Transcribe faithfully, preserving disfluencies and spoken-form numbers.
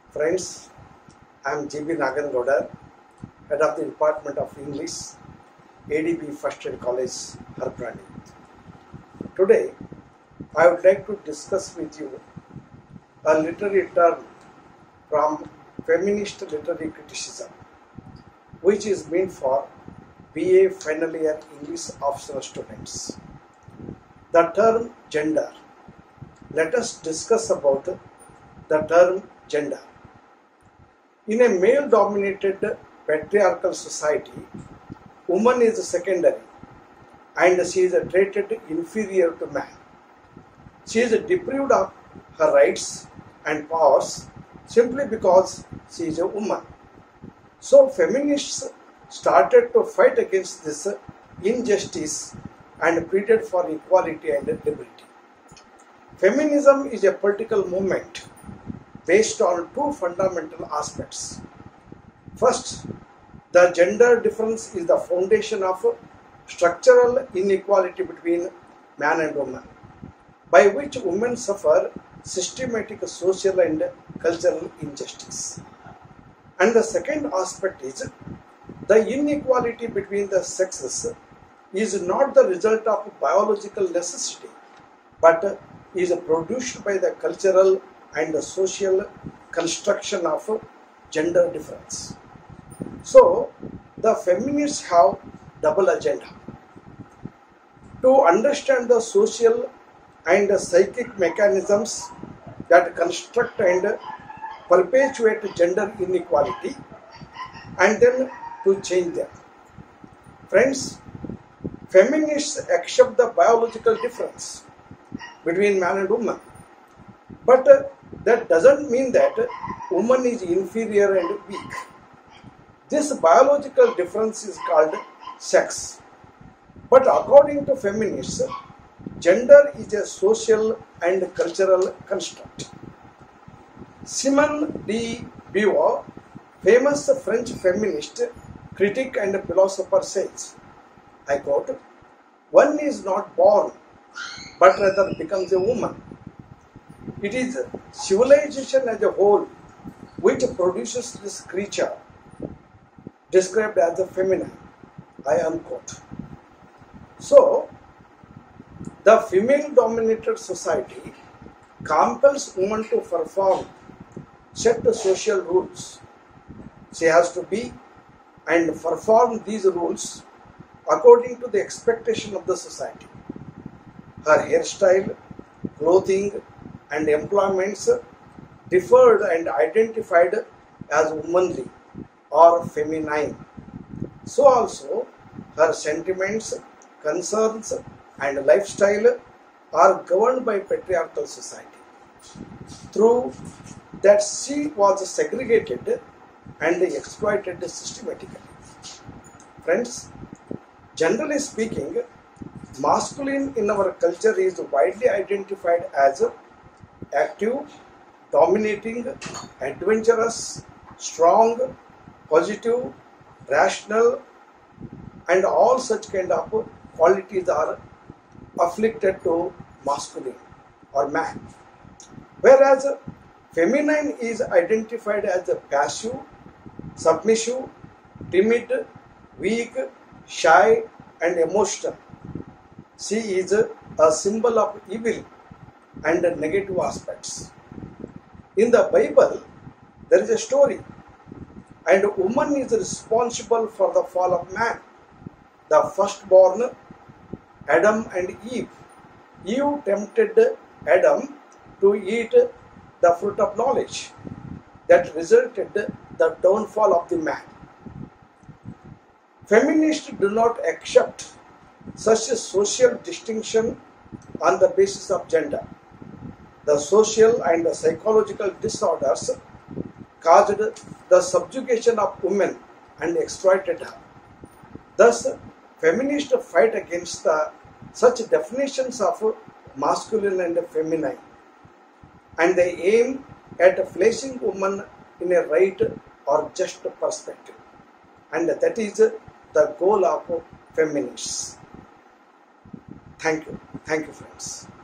Friends, I am G B Nagangoda, Head of the Department of English, A D B First Aid College, Harprani. Today, I would like to discuss with you a literary term from feminist literary criticism, which is meant for B A final year English optional students. The term gender. Let us discuss about the term gender. In a male-dominated patriarchal society, woman is secondary and she is treated inferior to man. She is deprived of her rights and powers simply because she is a woman. So feminists started to fight against this injustice and pleaded for equality and liberty. Feminism is a political movement based on two fundamental aspects. First, the gender difference is the foundation of structural inequality between man and woman, by which women suffer systematic social and cultural injustice. And the second aspect is the inequality between the sexes is not the result of biological necessity, but is produced by the cultural and the social construction of gender difference. So, the feminists have double agenda. To understand the social and the psychic mechanisms that construct and perpetuate gender inequality, and then to change them. Friends, feminists accept the biological difference between man and woman, but uh, that doesn't mean that woman is inferior and weak. This biological difference is called sex. But according to feminists, gender is a social and cultural construct. Simone de Beauvoir, famous French feminist, critic and philosopher, says, I quote, "One is not born, but rather becomes a woman. It is civilization as a whole which produces this creature described as a feminine." I unquote. So, the female-dominated society compels women to perform set social rules. She has to be and perform these rules according to the expectation of the society. Her hairstyle, clothing, and employments differed and identified as womanly or feminine. So also, her sentiments, concerns, and lifestyle are governed by patriarchal society. Through that, she was segregated and exploited systematically. Friends, generally speaking, masculine in our culture is widely identified as active, dominating, adventurous, strong, positive, rational, and all such kind of qualities are afflicted to masculine or man. Whereas feminine is identified as passive, submissive, timid, weak, shy, and emotional. She is a symbol of evil and negative aspects. In the Bible, there is a story, and woman is responsible for the fall of man. The firstborn, Adam and Eve. Eve tempted Adam to eat the fruit of knowledge. That resulted the downfall of the man. Feminists do not accept such a social distinction on the basis of gender. The social and the psychological disorders caused the subjugation of women and exploited her. Thus, feminists fight against the, such definitions of masculine and feminine, and they aim at placing women in a right or just perspective. And that is the goal of feminists. Thank you. Thank you, friends.